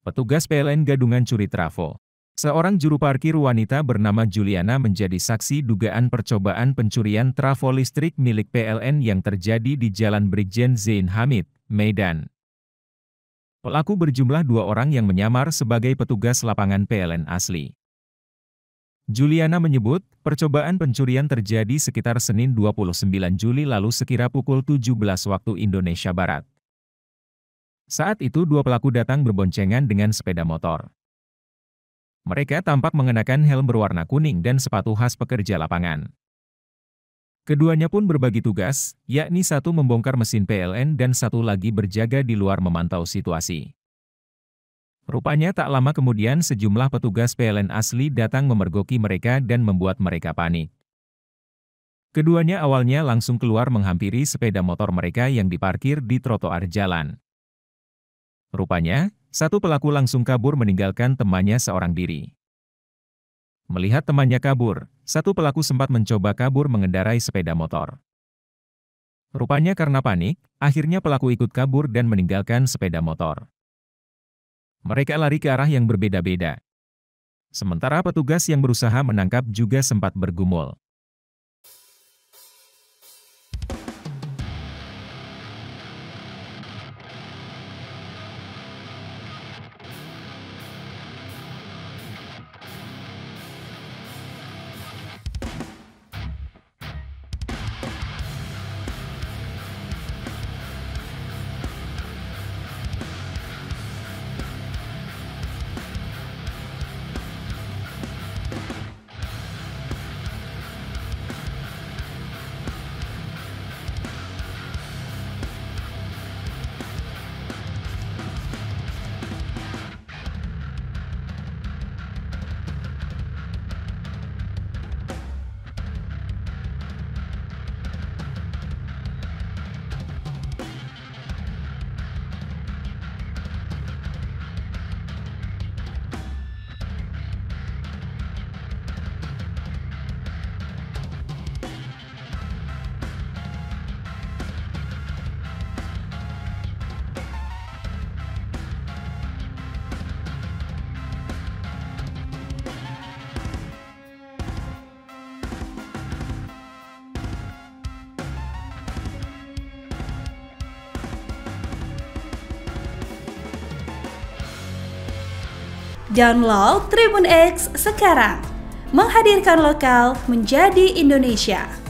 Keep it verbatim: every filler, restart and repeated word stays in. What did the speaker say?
Petugas P L N Gadungan curi trafo. Seorang juru parkir wanita bernama Juliana menjadi saksi dugaan percobaan pencurian trafo listrik milik P L N yang terjadi di Jalan Brigjen Zain Hamid, Medan. Pelaku berjumlah dua orang yang menyamar sebagai petugas lapangan P L N asli. Juliana menyebut, percobaan pencurian terjadi sekitar Senin dua puluh sembilan Juli lalu sekira pukul tujuh belas waktu Indonesia Barat. Saat itu dua pelaku datang berboncengan dengan sepeda motor. Mereka tampak mengenakan helm berwarna kuning dan sepatu khas pekerja lapangan. Keduanya pun berbagi tugas, yakni satu membongkar mesin P L N dan satu lagi berjaga di luar memantau situasi. Rupanya tak lama kemudian sejumlah petugas P L N asli datang memergoki mereka dan membuat mereka panik. Keduanya awalnya langsung keluar menghampiri sepeda motor mereka yang diparkir di trotoar jalan. Rupanya, satu pelaku langsung kabur meninggalkan temannya seorang diri. Melihat temannya kabur, satu pelaku sempat mencoba kabur mengendarai sepeda motor. Rupanya karena panik, akhirnya pelaku ikut kabur dan meninggalkan sepeda motor. Mereka lari ke arah yang berbeda-beda. Sementara petugas yang berusaha menangkap juga sempat bergumul. Download Tribun X sekarang, menghadirkan lokal menjadi Indonesia.